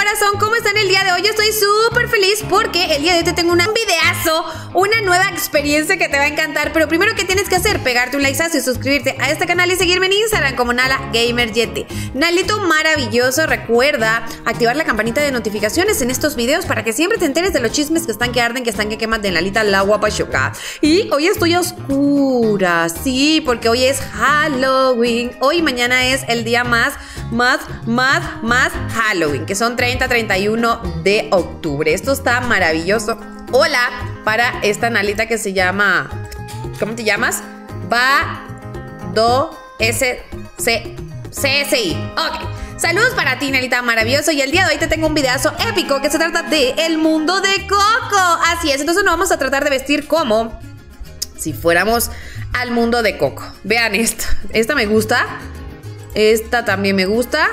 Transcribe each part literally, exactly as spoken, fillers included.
corazón, ¿cómo están el día de hoy? Yo estoy súper feliz porque el día de hoy te tengo una, un videazo, una nueva experiencia que te va a encantar. Pero primero, ¿qué tienes que hacer? Pegarte un likeazo y suscribirte a este canal y seguirme en Instagram como Nala Gamer Yeti. Nalito maravilloso, recuerda activar la campanita de notificaciones en estos videos para que siempre te enteres de los chismes que están que arden, que están que queman de Nalita la guapa choca. Y hoy estoy a oscura, sí, porque hoy es Halloween. Hoy y mañana es el día más, más, más, más Halloween, que son treinta, treinta y uno de octubre. Esto está maravilloso. Hola para esta Nalita que se llama, ¿cómo te llamas? Va Do S C C S I. Ok. Saludos para ti, Nalita maravilloso. Y el día de hoy te tengo un videazo épico que se trata de el mundo de Coco. Así es, entonces nos vamos a tratar de vestir como si fuéramos al mundo de Coco. Vean esto. Esta me gusta. Esta también me gusta.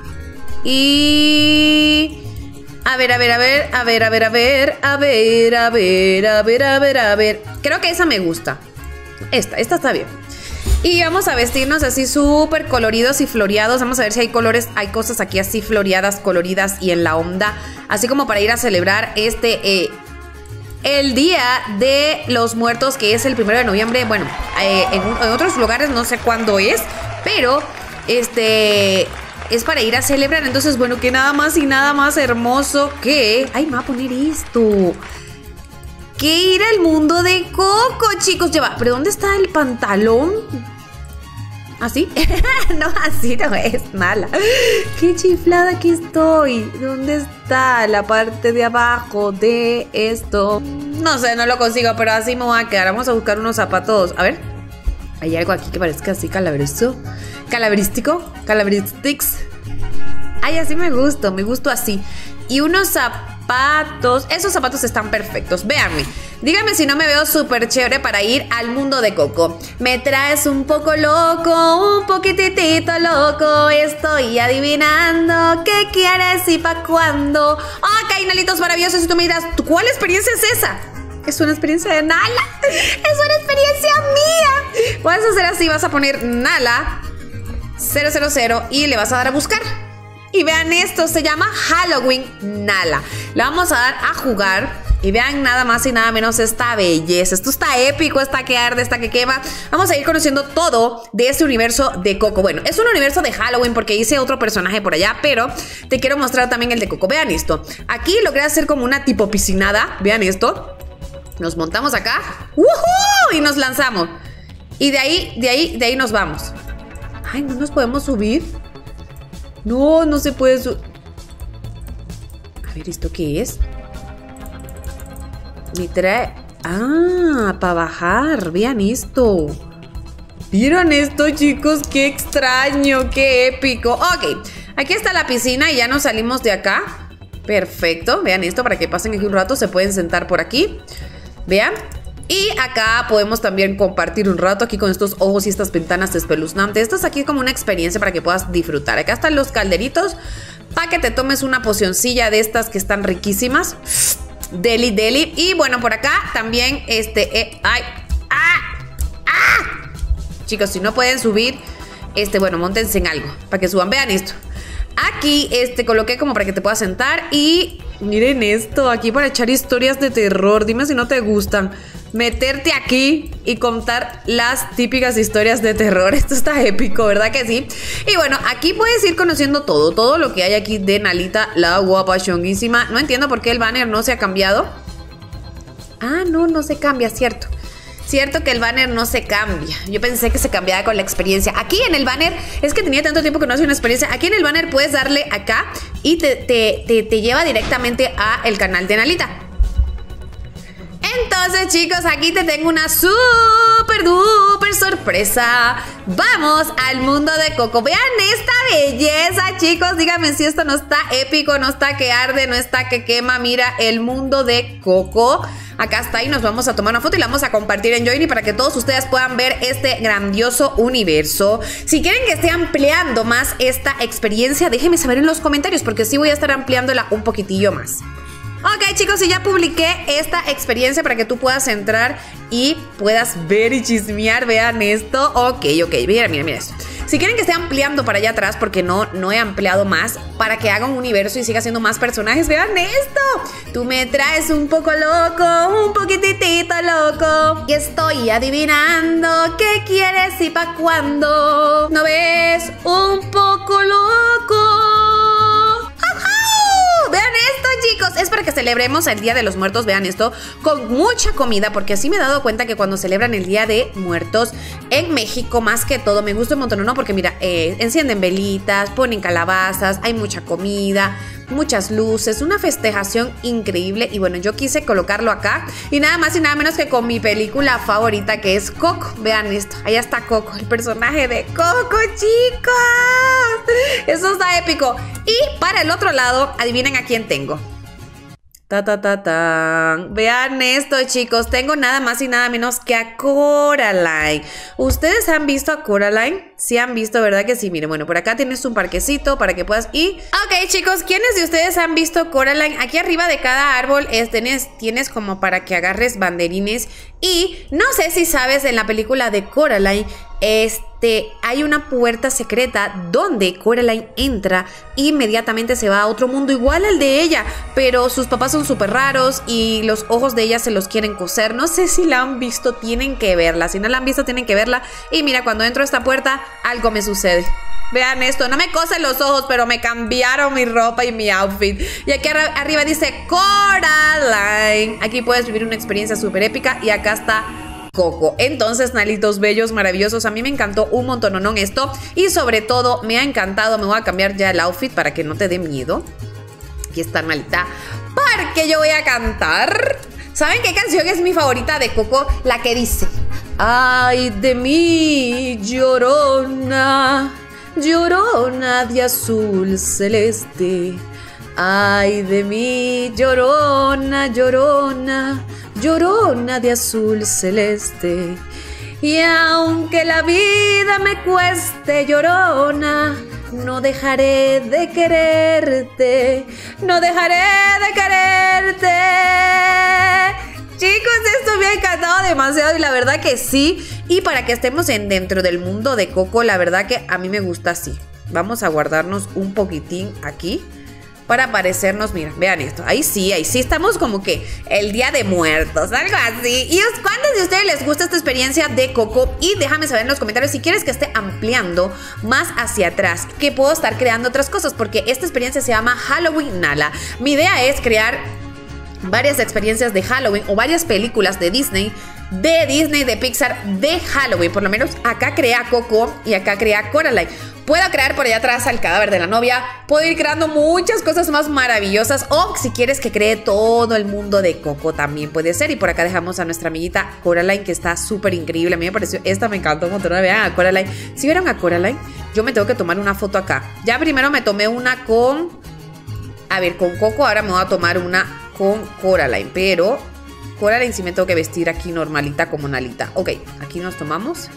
Y... A ver, a ver, a ver, a ver, a ver, a ver, a ver, a ver, a ver, a ver, a ver. Creo que esa me gusta. Esta, esta está bien. Y vamos a vestirnos así súper coloridos y floreados. Vamos a ver si hay colores, hay cosas aquí así floreadas, coloridas y en la onda. Así como para ir a celebrar este... Eh, el Día de los Muertos, que es el primero de noviembre. Bueno, eh, en, en otros lugares no sé cuándo es, pero este es para ir a celebrar. Entonces, bueno, que nada más y nada más hermoso que... Ay, me va a poner esto. Que ir al mundo de Coco, chicos. Lleva, ¿pero dónde está el pantalón? ¿Así? No, así no es, Nala. Qué chiflada que estoy. ¿Dónde está la parte de abajo de esto? No sé, no lo consigo, pero así me voy a quedar. Vamos a buscar unos zapatos. A ver. Hay algo aquí que parezca así calaveroso. Calaverístico. Calaveristics. Ay, así me gusta. Me gusto así. Y unos zapatos. Esos zapatos están perfectos. Véanme. Dígame si no me veo súper chévere para ir al mundo de Coco. Me traes un poco loco, un poquitito loco. Estoy adivinando qué quieres y pa' cuándo. Ok, Nalitos maravillosos. Y tú me dirás, ¿cuál experiencia es esa? Es una experiencia de Nala. Es una experiencia mía. Vas a hacer así, vas a poner Nala cero cero cero y le vas a dar a buscar. Y vean esto, se llama Halloween Nala. Le vamos a dar a jugar. Y vean nada más y nada menos esta belleza. Esto está épico, esta que arde, esta que quema. Vamos a ir conociendo todo de este universo de Coco. Bueno, es un universo de Halloween porque hice otro personaje por allá, pero te quiero mostrar también el de Coco. Vean esto. Aquí logré hacer como una tipo piscinada. Vean esto. Nos montamos acá. ¡Woohoo! Y nos lanzamos. Y de ahí, de ahí, de ahí nos vamos. Ay, ¿no nos podemos subir? No, no se puede subir. A ver, ¿esto qué es? Me trae... Ah, para bajar. Vean esto. ¿Vieron esto, chicos? Qué extraño, qué épico. Ok, aquí está la piscina y ya nos salimos de acá. Perfecto, vean esto para que pasen aquí un rato. Se pueden sentar por aquí. Vean. Y acá podemos también compartir un rato aquí con estos ojos y estas ventanas espeluznantes. Esto es aquí como una experiencia para que puedas disfrutar. Acá están los calderitos para que te tomes una pocioncilla de estas que están riquísimas. Deli, deli. Y bueno, por acá también este... Eh, ay, ah, ah. Chicos, si no pueden subir, este, bueno, móntense en algo para que suban. Vean esto. Aquí, este, coloqué como para que te puedas sentar. Y miren esto, aquí para echar historias de terror. Dime si no te gustan. Meterte aquí y contar las típicas historias de terror. Esto está épico, ¿verdad que sí? Y bueno, aquí puedes ir conociendo todo, todo lo que hay aquí de Nalita, la guapa chonguísima. No entiendo por qué el banner no se ha cambiado. Ah, no, no se cambia, cierto. Cierto que el banner no se cambia. Yo pensé que se cambiaba con la experiencia. Aquí en el banner, es que tenía tanto tiempo que no hacía una experiencia. Aquí en el banner puedes darle acá y te, te, te, te lleva directamente a el canal de Nalita. Entonces, chicos, aquí te tengo una súper duper sorpresa. Vamos al mundo de Coco. Vean esta belleza, chicos. Díganme si esto no está épico, no está que arde, no está que quema. Mira el mundo de Coco. Acá está y nos vamos a tomar una foto y la vamos a compartir en Joiny para que todos ustedes puedan ver este grandioso universo. Si quieren que esté ampliando más esta experiencia, déjenme saber en los comentarios porque sí voy a estar ampliándola un poquitillo más. Ok, chicos, y ya publiqué esta experiencia para que tú puedas entrar y puedas ver y chismear. Vean esto. Ok, ok, mira, mira, mira esto. Si quieren que esté ampliando para allá atrás, porque no, no he ampliado más, para que haga un universo y siga haciendo más personajes, vean esto. Tú me traes un poco loco, un poquitito loco, y estoy adivinando qué quieres y pa' cuándo. ¿No ves? Un poco loco. Vean esto, chicos, es para que celebremos el Día de los Muertos. Vean esto, con mucha comida, porque así me he dado cuenta que cuando celebran el Día de Muertos en México, más que todo, me gusta un montón, ¿no? Porque mira, eh, encienden velitas, ponen calabazas, hay mucha comida, muchas luces, una festejación increíble. Y bueno, yo quise colocarlo acá, y nada más y nada menos que con mi película favorita, que es Coco. Vean esto, allá está Coco, el personaje de Coco, chicos. Eso está épico. Y para el otro lado, adivinen a quién tengo. Ta, ta, ta, ta. Vean esto, chicos. Tengo nada más y nada menos que a Coraline. ¿Ustedes han visto a Coraline? Sí han visto, ¿verdad que sí? Miren, bueno, por acá tienes un parquecito para que puedas ir. Ok, chicos, ¿quiénes de ustedes han visto Coraline? Aquí arriba de cada árbol es, tienes, tienes como para que agarres banderines. Y no sé si sabes, en la película de Coraline, este, hay una puerta secreta donde Coraline entra e inmediatamente se va a otro mundo igual al de ella, pero sus papás son súper raros y los ojos de ella se los quieren coser. No sé si la han visto, tienen que verla. Si no la han visto, tienen que verla. Y mira, cuando entro a esta puerta, algo me sucede. Vean esto, no me cosen los ojos, pero me cambiaron mi ropa y mi outfit. Y aquí ar arriba dice Coraline. Aquí puedes vivir una experiencia súper épica. Y acá está Coco. Entonces, nalitos bellos, maravillosos, a mí me encantó un montón, ¿no? Esto. Y sobre todo, me ha encantado. Me voy a cambiar ya el outfit para que no te dé miedo. Aquí está, Nalita, porque yo voy a cantar. ¿Saben qué canción es mi favorita de Coco? La que dice: ay de mí, llorona, llorona de azul celeste. Ay de mí, llorona, llorona, llorona de azul celeste. Y aunque la vida me cueste, llorona, no dejaré de quererte, no dejaré de quererte. Chicos, esto me ha encantado demasiado y la verdad que sí. Y para que estemos en, dentro del mundo de Coco, la verdad que a mí me gusta así. Vamos a guardarnos un poquitín aquí para parecernos, mira, vean esto. Ahí sí, ahí sí estamos como que el Día de Muertos, algo así. ¿Y cuántos de ustedes les gusta esta experiencia de Coco? Y déjame saber en los comentarios si quieres que esté ampliando más hacia atrás, que puedo estar creando otras cosas, porque esta experiencia se llama Halloween Nala. Mi idea es crear varias experiencias de Halloween o varias películas de Disney, de Disney, de Pixar, de Halloween. Por lo menos acá crea Coco y acá crea Coraline. Puedo crear por allá atrás al cadáver de la novia. Puedo ir creando muchas cosas más maravillosas. O si quieres que cree todo el mundo de Coco, también puede ser. Y por acá dejamos a nuestra amiguita Coraline, que está súper increíble. A mí me pareció, esta me encantó un montón. Vean a Coraline. Si vieron a Coraline, yo me tengo que tomar una foto acá. Ya primero me tomé una con... A ver, con Coco. Ahora me voy a tomar una con Coraline. Pero Coraline sí me tengo que vestir aquí normalita como Nalita. Ok, aquí nos tomamos.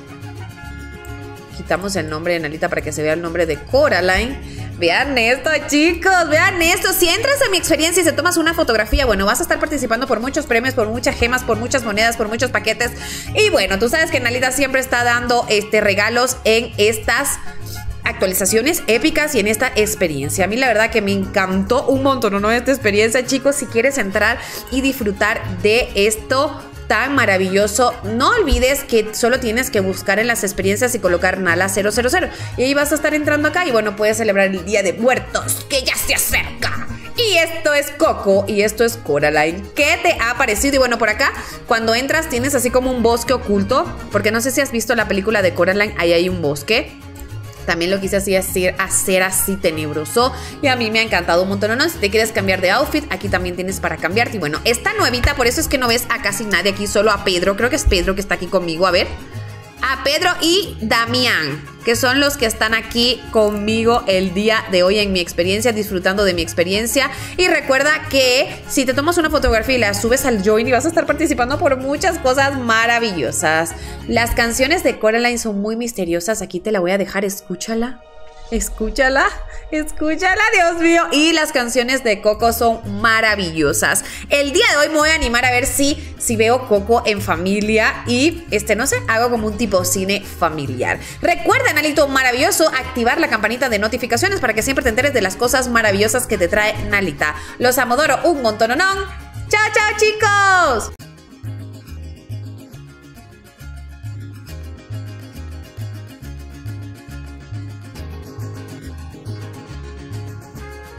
Quitamos el nombre de Nalita para que se vea el nombre de Coraline. Vean esto, chicos, vean esto. Si entras a mi experiencia y se tomas una fotografía, bueno, vas a estar participando por muchos premios, por muchas gemas, por muchas monedas, por muchos paquetes. Y bueno, tú sabes que Nalita siempre está dando este, regalos en estas actualizaciones épicas y en esta experiencia. A mí la verdad que me encantó un montón, ¿no? Esta experiencia, chicos. Si quieres entrar y disfrutar de esto tan maravilloso, no olvides que solo tienes que buscar en las experiencias y colocar Nala cero cero cero y ahí vas a estar entrando acá y bueno, puedes celebrar el Día de Muertos que ya se acerca. Y esto es Coco y esto es Coraline. ¿Qué te ha parecido? Y bueno, por acá cuando entras tienes así como un bosque oculto, porque no sé si has visto la película de Coraline, ahí hay un bosque. También lo quise así hacer, hacer así tenebroso y a mí me ha encantado un montón, ¿no? Si te quieres cambiar de outfit, aquí también tienes para cambiarte. Y bueno, esta nuevita, por eso es que no ves a casi nadie aquí, solo a Pedro. Creo que es Pedro que está aquí conmigo, a ver. A Pedro y Damián, que son los que están aquí conmigo el día de hoy en mi experiencia, disfrutando de mi experiencia. Y recuerda que si te tomas una fotografía y la subes al Join, y vas a estar participando por muchas cosas maravillosas. Las canciones de Coraline son muy misteriosas. Aquí te la voy a dejar, escúchala. Escúchala, escúchala, Dios mío. Y las canciones de Coco son maravillosas. El día de hoy me voy a animar a ver si, si veo Coco en familia y, este, no sé, hago como un tipo cine familiar. Recuerda, Nalito maravilloso, activar la campanita de notificaciones para que siempre te enteres de las cosas maravillosas que te trae Nalita. Los amodoro un montononón. ¡Chao, chao, chicos!